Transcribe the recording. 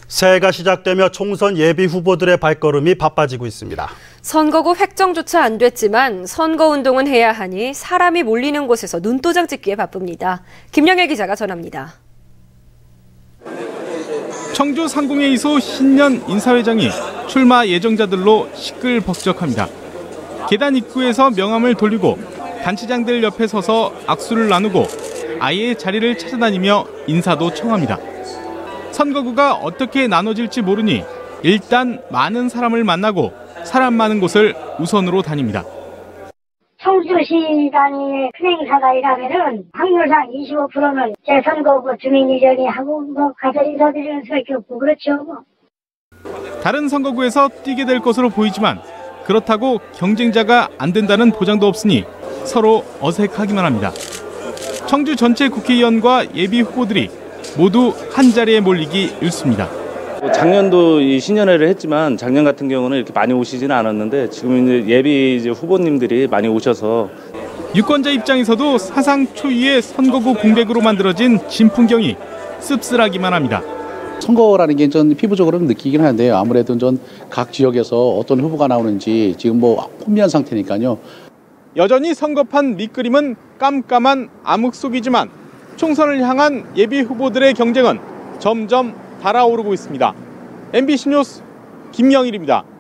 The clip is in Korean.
새해가 시작되며 총선 예비 후보들의 발걸음이 바빠지고 있습니다. 선거구 획정조차 안 됐지만 선거운동은 해야 하니 사람이 몰리는 곳에서 눈도장 찍기에 바쁩니다. 김영애 기자가 전합니다. 청주 상공회의소 신년 인사회장이 출마 예정자들로 시끌벅적합니다. 계단 입구에서 명함을 돌리고 단체장들 옆에 서서 악수를 나누고 아예 자리를 찾아다니며 인사도 청합니다. 선거구가 어떻게 나눠질지 모르니 일단 많은 사람을 만나고 사람 많은 곳을 우선으로 다닙니다. 청주시 단위의 큰 행사가 이라면은 확률상 25%는 제 선거구 주민 이전이 하고 가서 인사드리는 수밖에 없고 그렇죠. 다른 선거구에서 뛰게 될 것으로 보이지만 그렇다고 경쟁자가 안 된다는 보장도 없으니 서로 어색하기만 합니다. 청주 전체 국회의원과 예비 후보들이 모두 한 자리에 몰리기 일쑤입니다. 작년도 이 신년회를 했지만 작년 같은 경우는 이렇게 많이 오시지는 않았는데 지금 이제 예비 후보님들이 많이 오셔서 유권자 입장에서도 사상 초유의 선거구 공백으로 만들어진 진풍경이 씁쓸하기만 합니다. 선거라는 게 전 피부적으로는 느끼긴 하는데요. 아무래도 전 각 지역에서 어떤 후보가 나오는지 지금 혼미한 상태니까요. 여전히 선거판 밑그림은 깜깜한 암흑 속이지만 총선을 향한 예비 후보들의 경쟁은 점점 달아오르고 있습니다. MBC 뉴스 김영일입니다.